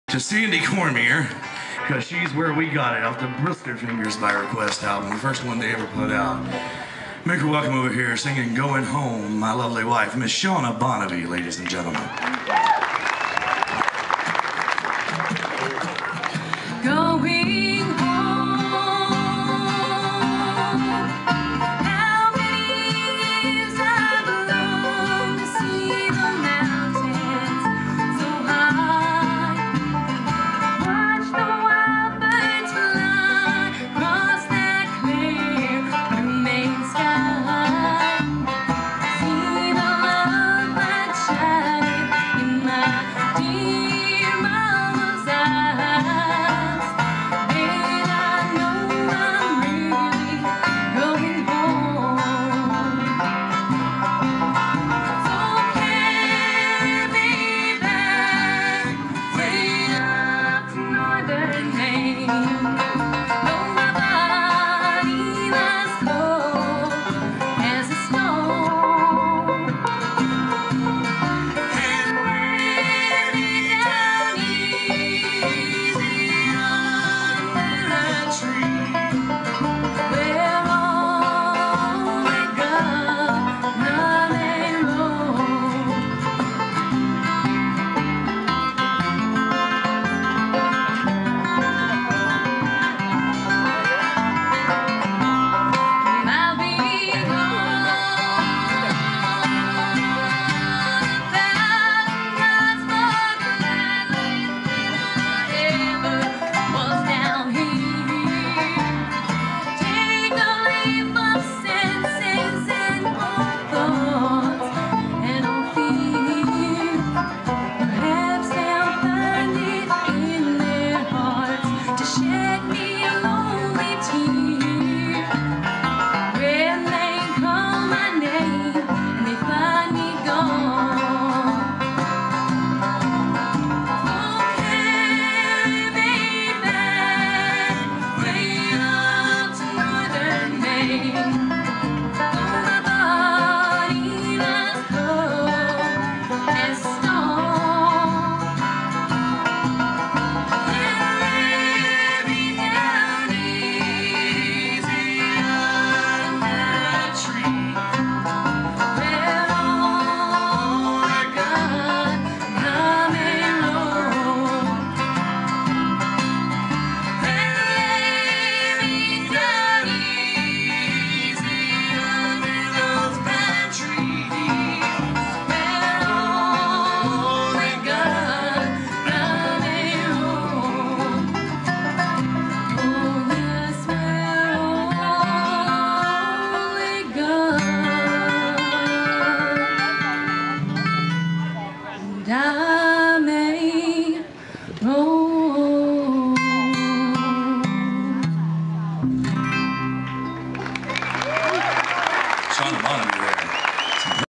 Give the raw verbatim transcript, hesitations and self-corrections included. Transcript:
To Sandy Cormier, because she's where we got it, off the Brisker Fingers by Request album, the first one they ever put out. Make her welcome over here singing Going Home, my lovely wife, Miss Shauna Bonnevie, ladies and gentlemen. Going home, how many years I've longed to see the mountains so high, watch the wild birds fly across that clear blue Maine sky, see the love light shining in my dear mama's eyes. Die.